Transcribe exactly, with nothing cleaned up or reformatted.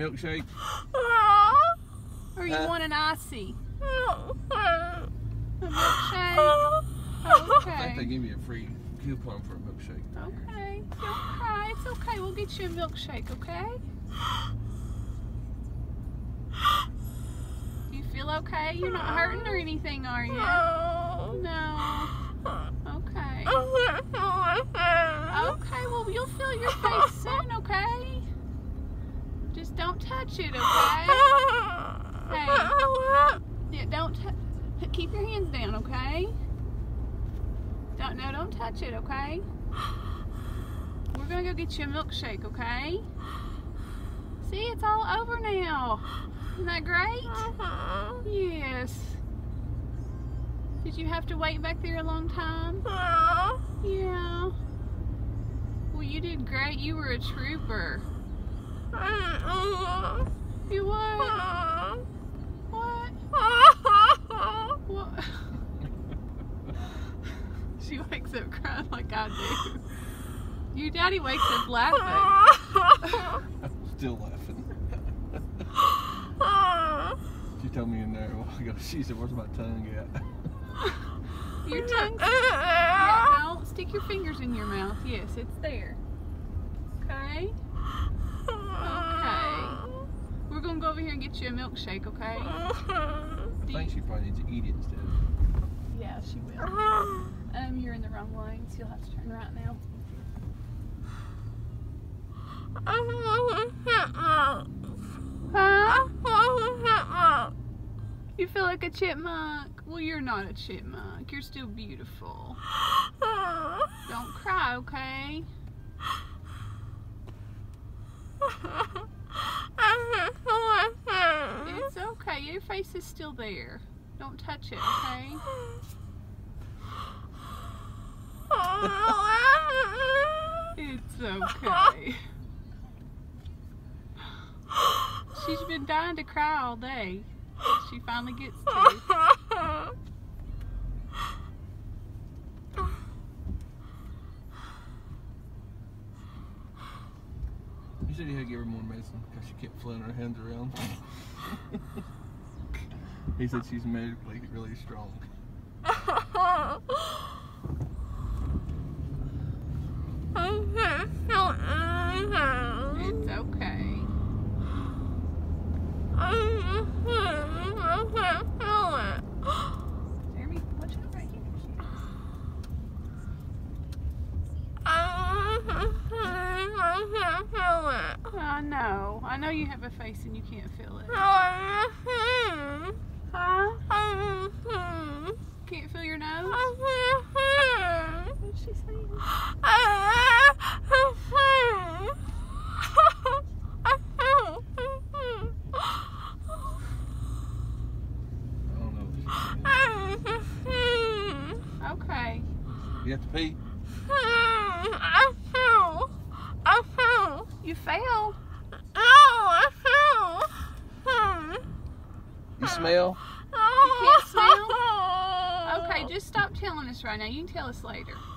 milkshake? Or you Uh, want an icy? A milkshake? I think they Okay. give you a free coupon for a milkshake. Okay. Don't cry. It's okay. We'll get you a milkshake, okay? Do you feel okay? You're not hurting or anything, are you? No. Okay. Okay, well, you'll feel your face soon, okay? Just don't touch it, okay? Hey. Yeah, don't t keep your hands down, okay? Don't, no, don't touch it, okay? We're gonna go get you a milkshake, okay? See, it's all over now. Isn't that great? Yes. Did you have to wait back there a long time? Yeah. Well, you did great. You were a trooper. You what? What? What? She wakes up crying like I do. Your daddy wakes up laughing. I'm still laughing. She told me in there a while ago, she said, where's my tongue at? Your tongue's... Yeah, don't stick your fingers in your mouth. Yes, it's there. Okay? Okay. We're going to go over here and get you a milkshake, okay? I think she probably needs to eat it instead. Yeah, she will. Um, you're in the wrong lane, so you'll have to turn right now. Huh? You feel like a chipmunk? Well, you're not a chipmunk. You're still beautiful. Don't cry, okay? It's okay. Your face is still there. Don't touch it, okay? It's okay. She's been dying to cry all day. She finally gets to. You said you had to give her more medicine because she kept flailing her hands around. He said she's medically really strong. It's okay. Jeremy, watch out right here. I know. I know you have a face and you can't feel it. Huh? Can't feel your nose? What's she saying? Okay. You have to pee? You fell. You smell? You can't smell? Okay, just stop telling us right now. You can tell us later.